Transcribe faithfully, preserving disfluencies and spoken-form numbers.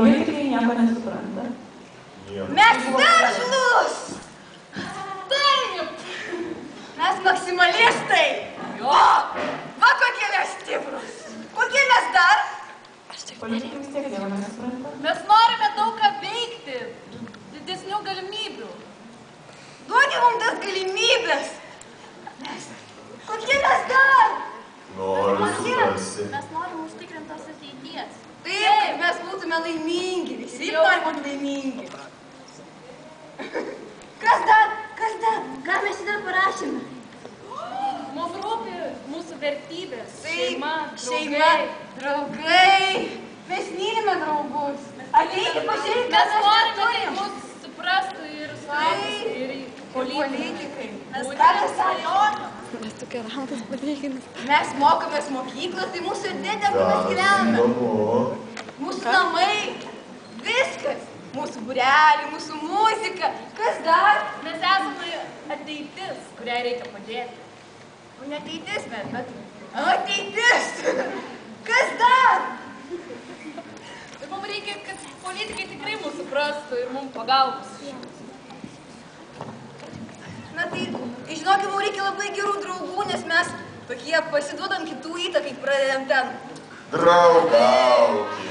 Politikai nieko nesupranta. Mes veržlus! Taip! Mes maksimalistai! Jo! Va kokie mes stiprus! Kokie mes dar? Politikai vis tiek nieko nesupranta. Mes norime daug ką veikti, didesnių galimybių. Duokit mums tas galimybės! Mes... Kokie mes dar? Noriu suprasti. Mes norime užtikrintos ateities. Taip, kad mes būtume laimingi. Visi nori būti laimingi. Kas dar? Kas dar? Ką mes šitą parašėme? Mums rūpi mūsų vertybės. Šeima, Šeima, draugai. Draugai. Mes mylime draugus. Ateikit pažiūrėti, Mes kas norime, turim. kad mus suprastų ir suaugusieji, ir Politikai. Mes Būtent. ką mes sakome? Mes tokie ramūs palyginus. Mes mokomės mokyklos, tai mūsų dėdė, kur mes gyvename. Mūsų namai. Viskas. Mūsų būreliai, mūsų muzika. Kas dar? Mes esame ateitis, kuriai reikia padėti. Nu, ne ateitis, bet, bet... Ateitis! Kas dar? Ir mums reikia, kad politikai tikrai mūsų suprastų ir mums pagalbos. Na tai, žinokit, mums reikia labai gerų draugų, nes mes tokie pasiduodam kitų įtakai, pradedam ten. Draugaukit.